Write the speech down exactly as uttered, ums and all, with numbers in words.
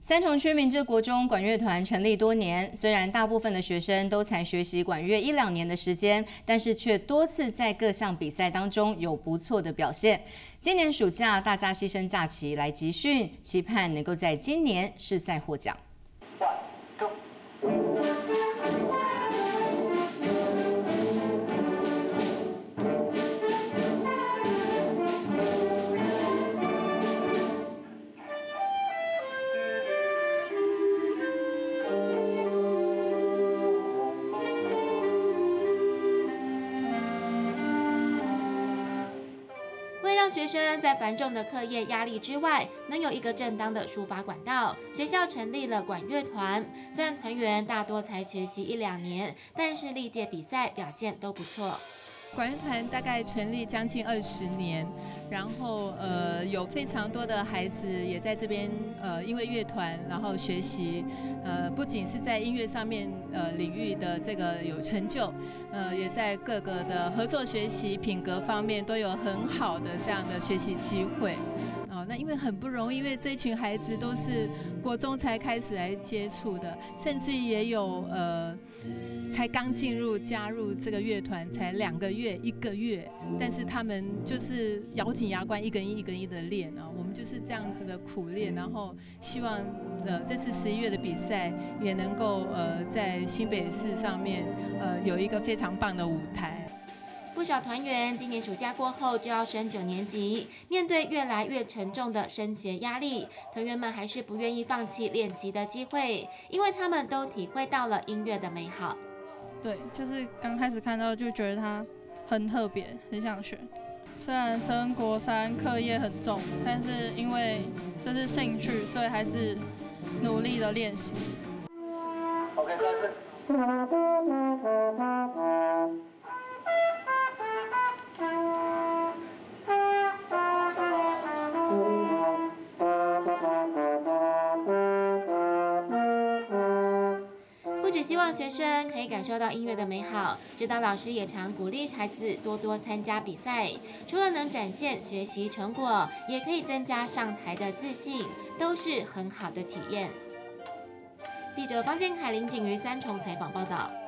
三重区明志国中管乐团成立多年，虽然大部分的学生都才学习管乐一两年的时间，但是却多次在各项比赛当中有不错的表现。今年暑假，大家牺牲假期来集训，期盼能够在今年试赛获奖。 为让学生在繁重的课业压力之外，能有一个正当的抒发管道，学校成立了管乐团。虽然团员大多才学习一两年，但是历届比赛表现都不错。 管乐团大概成立将近二十年，然后呃有非常多的孩子也在这边呃因为乐团然后学习，呃不仅是在音乐上面呃领域的这个有成就，呃也在各个的合作学习、品格方面都有很好的这样的学习机会。 哦，那因为很不容易，因为这一群孩子都是国中才开始来接触的，甚至也有呃才刚进入加入这个乐团才两个月、一个月，但是他们就是咬紧牙关，一根一根一的练啊。我们就是这样子的苦练，然后希望呃这次十一月的比赛也能够呃在新北市上面呃有一个非常棒的舞台。 不少团员今年暑假过后就要升九年级，面对越来越沉重的升学压力，团员们还是不愿意放弃练习的机会，因为他们都体会到了音乐的美好。 对，就是刚开始看到就觉得它很特别，很想学。虽然升国三课业很重，但是因为这是兴趣，所以还是努力的练习。 OK， 再次。 不只希望学生可以感受到音乐的美好，指导老师也常鼓励孩子多多参加比赛，除了能展现学习成果，也可以增加上台的自信，都是很好的体验。记者方建凯、林景瑜三重采访报道。